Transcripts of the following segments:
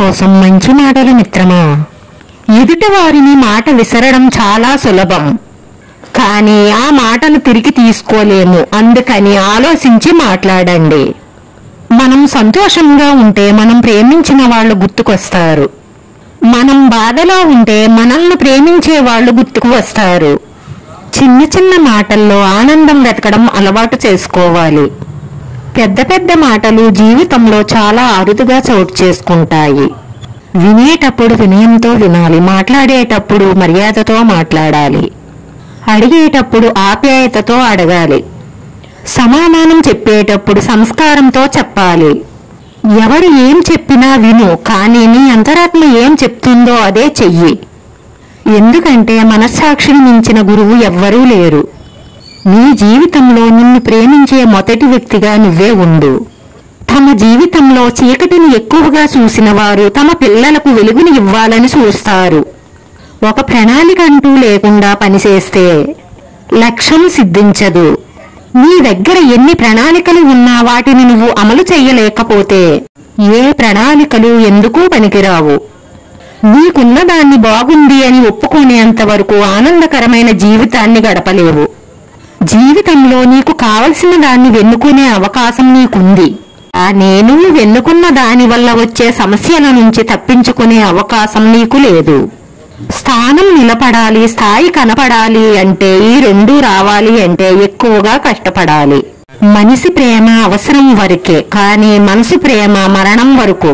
కోసం మంచి మాటలు మిత్రమా. ఎదుటి వారిని మాట విసరడం చాలా సులభం, కానీ ఆ మాటను తిరిగి తీసుకోలేము. అందుకని ఆలోచించి మాట్లాడండి. మనం సంతోషంగా ఉంటే మనం ప్రేమించిన వాళ్ళు గుర్తుకొస్తారు. మనం బాధలో ఉంటే మనల్ని ప్రేమించే వాళ్ళు గుర్తుకు వస్తారు. చిన్న చిన్న మాటల్లో ఆనందం వెతకడం అలవాటు చేసుకోవాలి. పెద్ద పెద్ద మాటలు జీవితంలో చాలా అరుదుగా చోటు చేసుకుంటాయి. వినేటప్పుడు వినయంతో వినాలి, మాట్లాడేటప్పుడు మర్యాదతో మాట్లాడాలి, అడిగేటప్పుడు ఆప్యాయతతో అడగాలి, సమాధానం చెప్పేటప్పుడు సంస్కారంతో చెప్పాలి. ఎవరు ఏం చెప్పినా విను, కానీ నీ అంతరాత్మ ఏం చెప్తుందో అదే చెయ్యి. ఎందుకంటే మనస్సాక్షిని మించిన గురువు ఎవ్వరూ లేరు. నీ జీవితంలో నిన్ను ప్రేమించే మొదటి వ్యక్తిగా నువ్వే ఉండు. తమ జీవితంలో చీకటిని ఎక్కువగా చూసిన వారు తమ పిల్లలకు వెలుగుని ఇవ్వాలని చూస్తారు. ఒక ప్రణాళిక అంటూ లేకుండా పనిచేస్తే లక్ష్యం సిద్ధించదు. నీ దగ్గర ఎన్ని ప్రణాళికలు ఉన్నా వాటిని నువ్వు అమలు చెయ్యలేకపోతే ఏ ప్రణాళికలు ఎందుకు పనికిరావు. నీకున్న దాన్ని బాగుంది అని ఒప్పుకునేంత వరకు ఆనందకరమైన జీవితాన్ని గడపలేవు. జీవితంలో నీకు కావలసిన దాన్ని వెన్నుకునే అవకాశం నీకుంది. నువ్వు వెన్నుకున్న దాని వల్ల వచ్చే సమస్యల నుంచి తప్పించుకునే అవకాశం నీకు లేదు. స్థానం నిలబడాలి, స్థాయి కనపడాలి అంటే ఈ రెండూ రావాలి అంటే ఎక్కువగా కష్టపడాలి. మనిషి ప్రేమ అవసరం వరకే, కానీ మనసు ప్రేమ మరణం వరకు.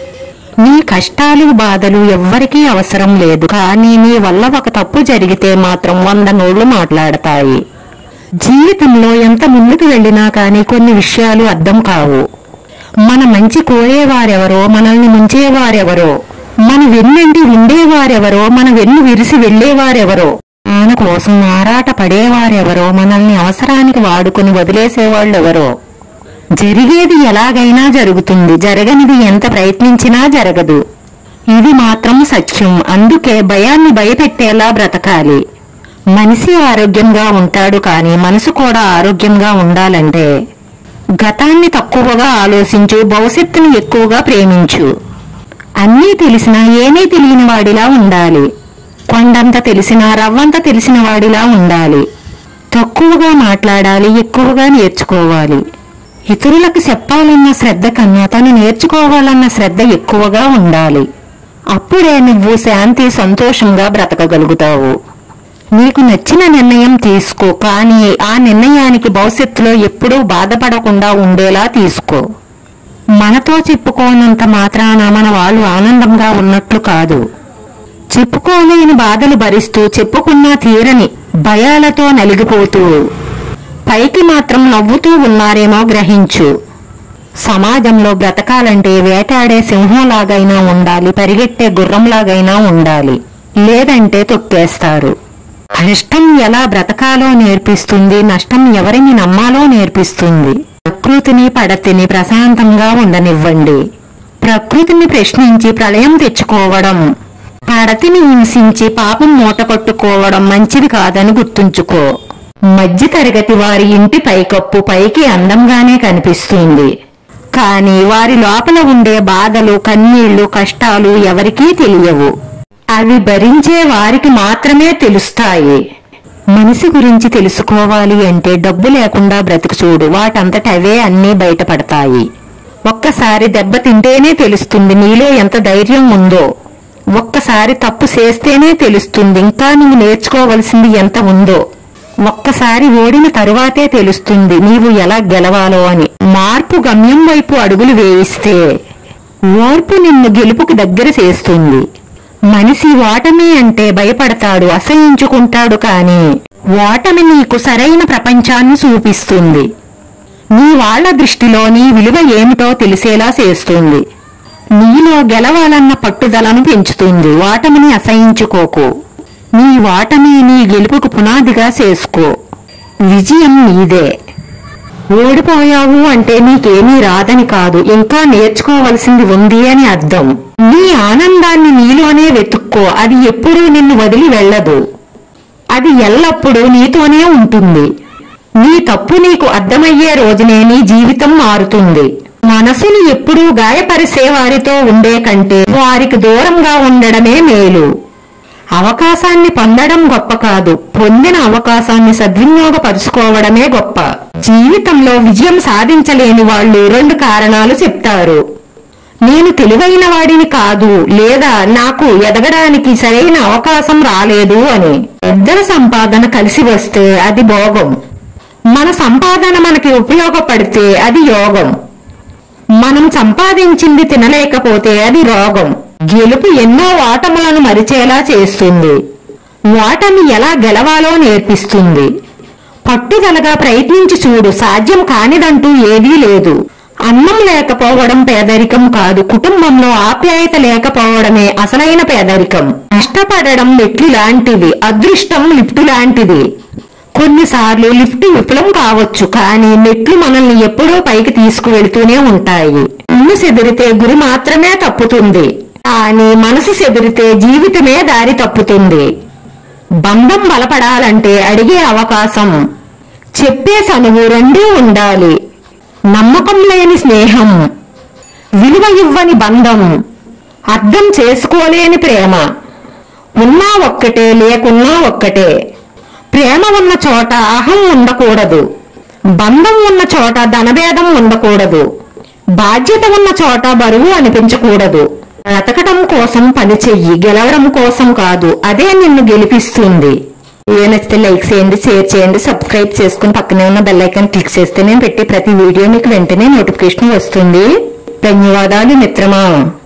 నీ కష్టాలు బాధలు ఎవ్వరికీ అవసరం లేదు, కానీ నీ వల్ల ఒక తప్పు జరిగితే మాత్రం 100 నోళ్లు మాట్లాడతాయి. జీవితంలో ఎంత ముందుకు వెళ్ళినా కానీ కొన్ని విషయాలు అర్థం కావు. మన మంచి కోరేవారెవరో, మనల్ని ముంచేవారెవరో, మన వెన్నంటి ఉండేవారెవరో, మన వెన్ను విరిసి వెళ్లేవారెవరో, మన కోసం ఆరాట పడేవారెవరో, మనల్ని అవసరానికి వాడుకుని వదిలేసేవాళ్ళెవరో. జరిగేది ఎలాగైనా జరుగుతుంది, జరగనిది ఎంత ప్రయత్నించినా జరగదు. ఇది మాత్రం సత్యం. అందుకే భయాన్ని భయపెట్టేలా బ్రతకాలి. మనిషి ఆరోగ్యంగా ఉంటాడు, కానీ మనసు కూడా ఆరోగ్యంగా ఉండాలంటే గతాన్ని తక్కువగా ఆలోచించు, భవిష్యత్తుని ఎక్కువగా ప్రేమించు. అన్నీ తెలిసినా ఏమీ తెలియని వాడిలా ఉండాలి. కొండంత తెలిసినా రవ్వంత తెలిసిన వాడిలా ఉండాలి. తక్కువగా మాట్లాడాలి, ఎక్కువగా నేర్చుకోవాలి. ఇతరులకు చెప్పాలన్న శ్రద్ధ కన్నా తను నేర్చుకోవాలన్న శ్రద్ధ ఎక్కువగా ఉండాలి. అప్పుడే నువ్వు శాంతి సంతోషంగా బ్రతకగలుగుతావు. నీకు నచ్చిన నిర్ణయం తీసుకో, కానీ ఆ నిర్ణయానికి భవిష్యత్తులో ఎప్పుడూ బాధపడకుండా ఉండేలా తీసుకో. మనతో చెప్పుకోనంత మాత్రాన మన వాళ్ళు ఆనందంగా ఉన్నట్లు కాదు. చెప్పుకోలేని బాధలు భరిస్తూ, చెప్పుకున్నా తీరని భయాలతో నలిగిపోతూ పైకి మాత్రం నవ్వుతూ ఉన్నారేమో గ్రహించు. సమాజంలో బ్రతకాలంటే వేటాడే సింహంలాగైనా ఉండాలి, పరిగెట్టే గుర్రంలాగైనా ఉండాలి, లేదంటే తొక్కేస్తారు. ఇష్టం ఎలా బ్రతకాలో నేర్పిస్తుంది, నష్టం ఎవరిని నమ్మాలో నేర్పిస్తుంది. ప్రకృతిని పడతిని ప్రశాంతంగా ఉండనివ్వండి. ప్రకృతిని ప్రశ్నించి ప్రళయం తెచ్చుకోవడం, పడతిని హింసించి పాపం మూటకొట్టుకోవడం మంచిది కాదని గుర్తుంచుకో. మధ్య తరగతి వారి ఇంటి పైకప్పు పైకి అందంగానే కనిపిస్తుంది, కానీ వారి లోపల ఉండే బాధలు, కన్నీళ్లు, కష్టాలు ఎవరికీ తెలియవు. అవి భరించే వారికి మాత్రమే తెలుస్తాయి. మనిషి గురించి తెలుసుకోవాలి అంటే డబ్బు లేకుండా బ్రతుకు చూడు, వాటంతట అవే అన్నీ బయటపడతాయి. ఒక్కసారి దెబ్బ తింటేనే తెలుస్తుంది నీలో ఎంత ధైర్యం ఉందో. ఒక్కసారి తప్పు చేస్తేనే తెలుస్తుంది ఇంకా నువ్వు నేర్చుకోవలసింది ఎంత ఉందో. ఒక్కసారి ఓడిన తరువాతే తెలుస్తుంది నీవు ఎలా గెలవాలో అని. మార్పు గమ్యం వైపు అడుగులు వేయిస్తే ఓర్పు నిన్ను గెలుపుకు దగ్గర చేస్తుంది. మనిషి ఓటమి అంటే భయపడతాడు, అసహించుకుంటాడు, కానీ ఓటమి నీకు సరైన ప్రపంచాన్ని చూపిస్తుంది. నీ వాళ్ల దృష్టిలో నీ విలువ ఏమిటో తెలిసేలా చేస్తుంది. నీలో గెలవాలన్న పట్టుదలను పెంచుతుంది. ఓటమిని అసహించుకోకు. నీ ఓటమి నీ గెలుపుకు పునాదిగా చేసుకో. విజయం నీదే. ఓడిపోయావు అంటే నీకేమీ రాదని కాదు, ఇంకా నేర్చుకోవలసింది ఉంది అని అర్థం. నీ ఆనందాన్ని నీలోనే వెతుక్కో. అది ఎప్పుడూ నిన్ను వదిలి వెళ్ళదు. అది ఎల్లప్పుడూ నీతోనే ఉంటుంది. నీ తప్పు నీకు అర్థమయ్యే రోజునే నీ జీవితం మారుతుంది. మనసును ఎప్పుడూ గాయపరిచే వారితో ఉండే కంటే వారికి దూరంగా ఉండడమే మేలు. అవకాశాన్ని పొందడం గొప్ప కాదు, పొందిన అవకాశాన్ని సద్వినియోగపరుచుకోవడమే గొప్ప. జీవితంలో విజయం సాధించలేని వాళ్ళు 2 కారణాలు చెప్తారు. నేను తెలివైన వాడిని కాదు, లేదా నాకు ఎదగడానికి సరైన అవకాశం రాలేదు అని. ఇద్దరి సంపాదన కలిసి వస్తే అది భోగం. మన సంపాదన మనకి ఉపయోగపడితే అది యోగం. మనం సంపాదించింది తినలేకపోతే అది రోగం. గెలుపు ఎన్నో ఓటములను మరిచేలా చేస్తుంది. ఓటమి ఎలా గెలవాలో నేర్పిస్తుంది. పట్టుదలగా ప్రయత్నించి చూడు, సాధ్యం కానిదంటూ ఏదీ లేదు. అన్నం లేకపోవడం పేదరికం కాదు, కుటుంబంలో ఆప్యాయత లేకపోవడమే అసలైన పేదరికం. కష్టపడడం మెట్లు లాంటిది, అదృష్టం లిఫ్ట్ లాంటిది. కొన్నిసార్లు లిఫ్ట్ విఫలం కావచ్చు, కానీ మెట్లు మనల్ని ఎప్పుడూ పైకి తీసుకువెళ్తూనే ఉంటాయి. ఇల్లు చెదిరితే గురి మాత్రమే తప్పుతుంది, కానీ మనసు చెదిరితే జీవితమే దారి తప్పుతుంది. బంధం బలపడాలంటే అడిగే అవకాశం, చెప్పే చనువు రెండూ ఉండాలి. నమ్మకం లేని స్నేహం, విలువ ఇవ్వని బంధం, అర్థం చేసుకోలేని ప్రేమ. ఉన్నా ఒక్కటే, లేకున్నా ఒక్కటే. ప్రేమ ఉన్న చోట అహం ఉండకూడదు. బంధం ఉన్న చోట ధనభేదం ఉండకూడదు. బాధ్యత ఉన్న చోట బరువు అనిపించకూడదు. బ్రతకడం కోసం పని చెయ్యి, గెలవడం కోసం కాదు. అదే నిన్ను గెలిపిస్తుంది. వీడియో నచ్చితే లైక్ చేయండి, షేర్ చేయండి, సబ్స్క్రైబ్ చేసుకుని పక్కనే ఉన్న బెల్ ఐకాన్ క్లిక్ చేస్తే నేను పెట్టే ప్రతి వీడియో మీకు వెంటనే నోటిఫికేషన్ వస్తుంది. ధన్యవాదాలు మిత్రమా.